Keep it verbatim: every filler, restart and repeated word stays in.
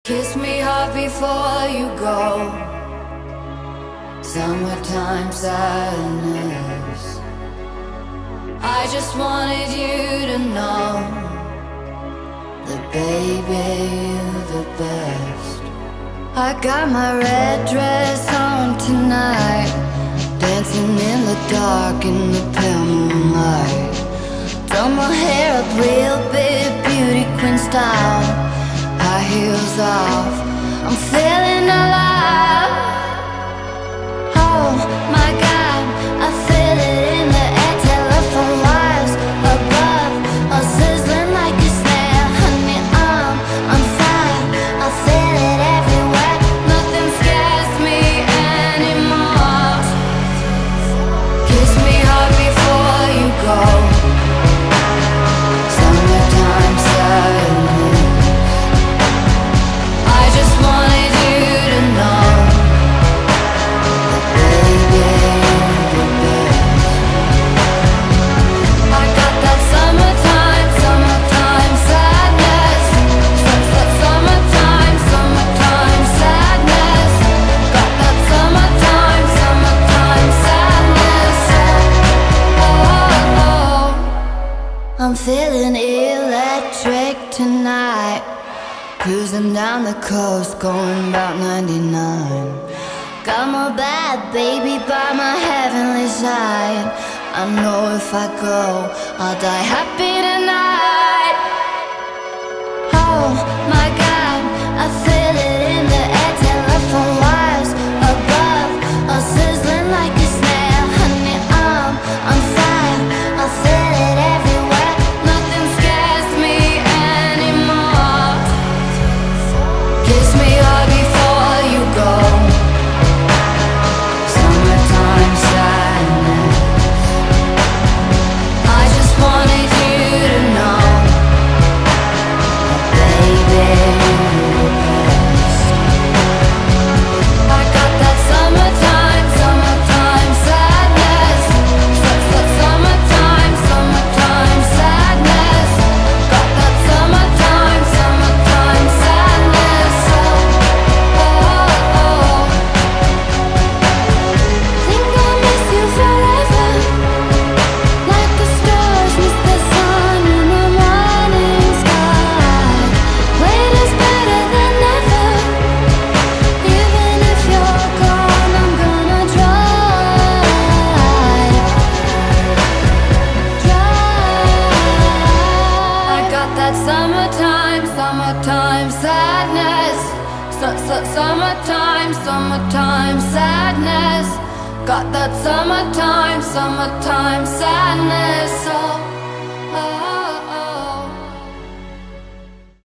Kiss me hard before you go. Summertime sadness. I just wanted you to know that baby, you're the best. I got my red dress on tonight, dancing in the dark in the pale moonlight. Done my hair up real big, beauty queen style. High heels off, I'm feeling alive. Oh my God, I feel it in the air. Telephone wires above, all sizzling like a snare. Honey, I'm on fire, I feel it everywhere. Nothing scares me anymore. Kiss me hard before you go. Summertime sadness. I just wanted you to know that baby, you're the best. I got that summertime, summertime sadness. Such that summertime, summertime sadness. Got that summertime, summertime sadness. Oh, oh. I'm feeling electric tonight. Cruising down the coast, going about ninety-nine. Got my bad baby by my heavenly side. I know if I go, I'll die happy tonight. Oh my God, I feel it in the air. Telephone wires above, all sizzling like a snare. Honey, I'm on fire, I feel it everywhere. Nothing scares me anymore. Kiss me hard before you go. Summertime sadness. I just wanted you to know that baby, you're the best. I got that summertime, summertime sadness. Such that summertime, summertime sadness. Got that summertime, summertime sadness. Oh, oh, oh. Think I'll miss you forever, like the stars miss the sun in the morning sky. Wait is better than never. Even if you're gone, I'm gonna try, try. I got that summertime, summertime sadness. Su- su- Summertime, summertime sadness. Got that summertime, summertime sadness. Oh.